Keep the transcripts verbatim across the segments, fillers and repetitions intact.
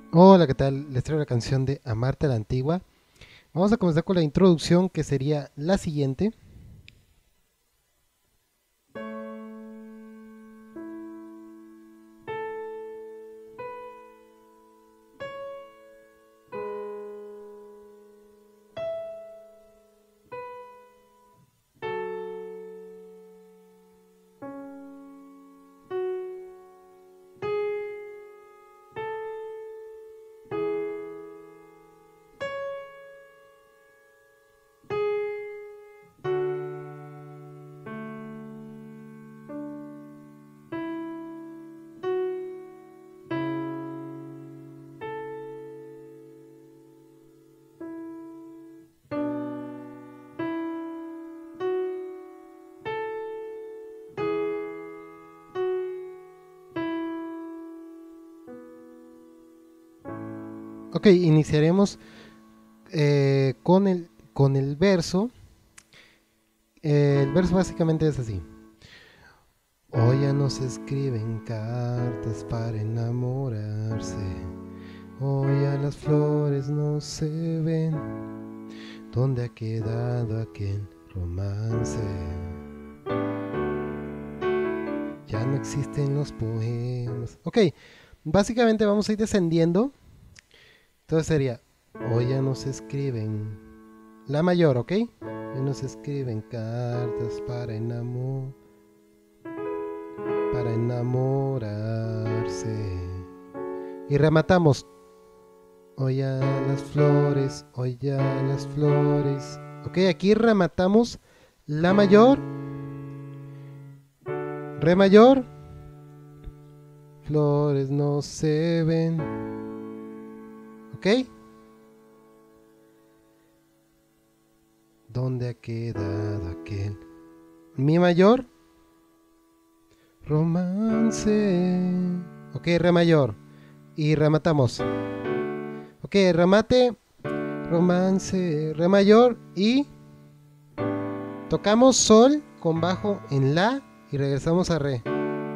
Hola, ¿qué tal? Les traigo la canción de Amarte a la Antigua. Vamos a comenzar con la introducción que sería la siguiente. Ok, iniciaremos eh, con, el, con el verso. Eh, el verso básicamente es así. Hoy ya no se escriben cartas para enamorarse. Hoy ya las flores no se ven. ¿Dónde ha quedado aquel romance? Ya no existen los poemas. Ok, básicamente vamos a ir descendiendo. Entonces sería, hoy ya no se escriben, la mayor, ¿ok? Hoy no se escriben cartas para enamor, para enamorarse. Y rematamos, hoy ya las flores, hoy ya las flores. Ok, aquí rematamos la mayor, re mayor, flores no se ven. ¿Ok? ¿Dónde ha quedado aquel mi mayor? Romance. Ok, re mayor. Y rematamos. Ok, remate, romance, re mayor. Y tocamos sol con bajo en la y regresamos a re.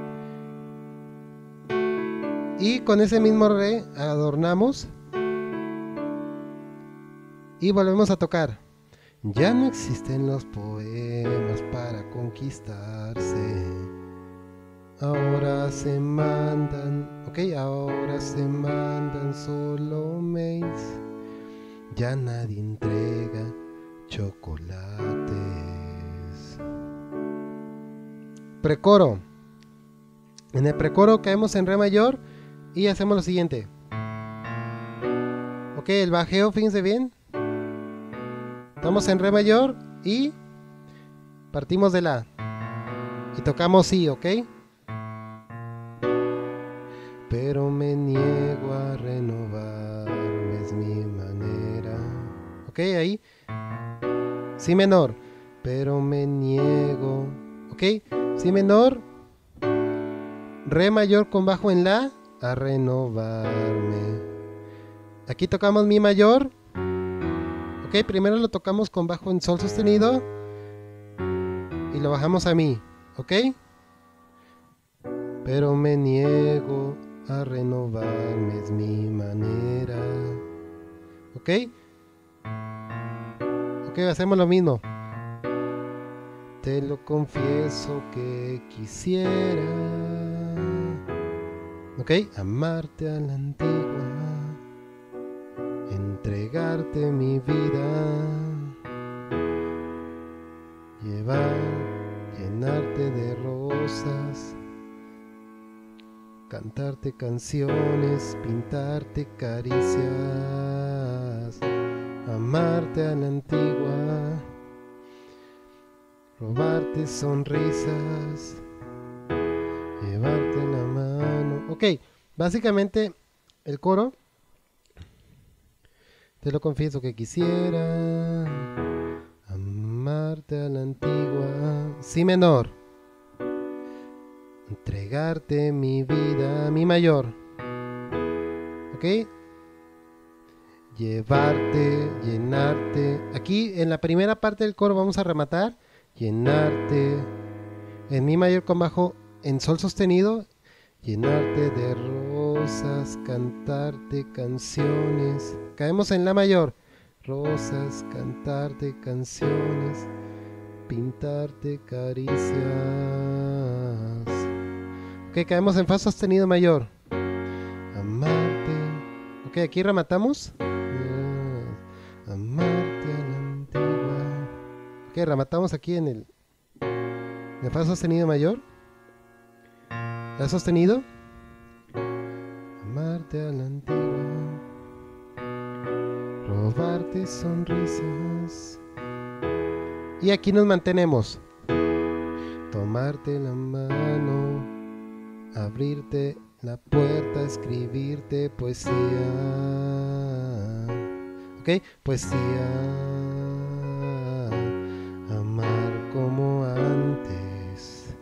Y con ese mismo re adornamos y volvemos a tocar. Ya no existen los poemas para conquistarse. Ahora se mandan, ok, ahora se mandan solo mails. Ya nadie entrega chocolates. Precoro. En el precoro caemos en re mayor y hacemos lo siguiente. Ok, el bajeo, fíjense bien. Estamos en re mayor y partimos de la y tocamos si, ok. Pero me niego a renovarme, es mi manera. Ok, ahí. Si menor. Pero me niego. Ok, si menor. Re mayor con bajo en la. A renovarme. Aquí tocamos mi mayor. Ok, primero lo tocamos con bajo en sol sostenido. Y lo bajamos a mi. Ok. Pero me niego a renovarme, es mi manera. Ok. Ok, hacemos lo mismo. Te lo confieso que quisiera, ok, amarte a la antigua, entregarte mi vida, llevar, llenarte de rosas, cantarte canciones, pintarte caricias, amarte a la antigua, robarte sonrisas, llevarte la mano. Ok, básicamente el coro, te lo confieso que quisiera amarte a la antigua, si menor, entregarte mi vida, mi mayor, ok, llevarte, llenarte. Aquí en la primera parte del coro vamos a rematar, llenarte, en mi mayor con bajo en sol sostenido, llenarte de rosas, cantarte canciones. Caemos en la mayor. Rosas, cantarte canciones, pintarte caricias. Ok, caemos en fa sostenido mayor. Amarte. Ok, aquí rematamos. Yeah. Amarte a la antigua. Ok, rematamos aquí en el, en el fa sostenido mayor. La sostenido. Amarte a la antigua. Robarte sonrisas. Y aquí nos mantenemos. Tomarte la mano, abrirte la puerta, escribirte poesía. Ok, poesía. Amar como antes.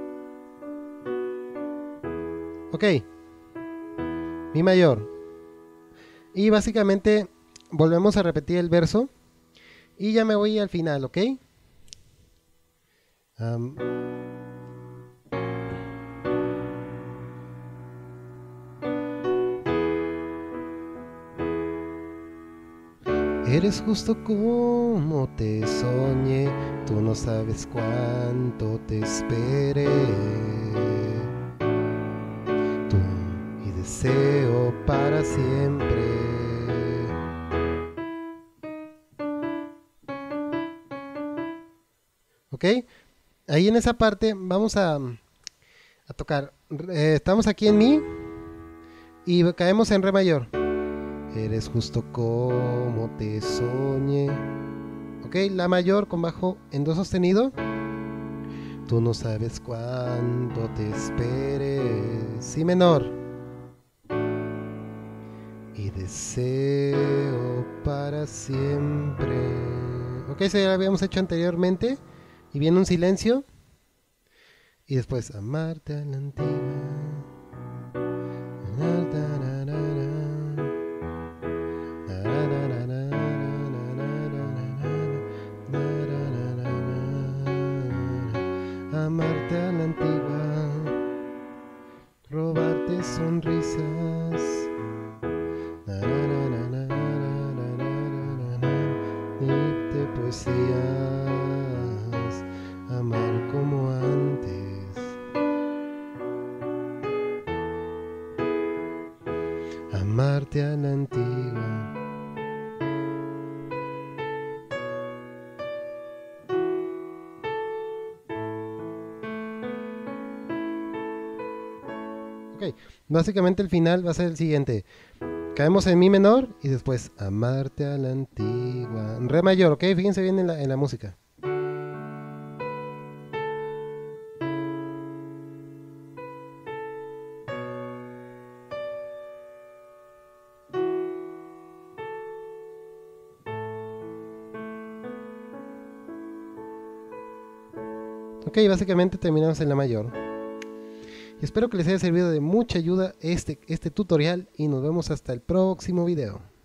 Ok, mi mayor. Y básicamente volvemos a repetir el verso. Y ya me voy al final, ¿ok? Um, Eres justo como te soñé, tú no sabes cuánto te esperé. Tú y deseo para siempre. ¿Ok? Ahí en esa parte vamos a, a tocar. Eh, estamos aquí en mi y caemos en re mayor. Eres justo como te soñé. Ok, la mayor con bajo en do sostenido. Tú no sabes cuánto te esperes. Si menor. Y deseo para siempre. Ok, eso ya lo habíamos hecho anteriormente. Y viene un silencio. Y después amarte a la antigua. Amarte a la antigua. Robarte sonrisas. Dicte poesías. Amar como antes. Amarte a la antigua. Ok, básicamente el final va a ser el siguiente. Caemos en mi menor y después amarte a la antigua. Re mayor, ok, fíjense bien en la, en la música. Ok, básicamente terminamos en la mayor. Y espero que les haya servido de mucha ayuda este, este tutorial y nos vemos hasta el próximo video.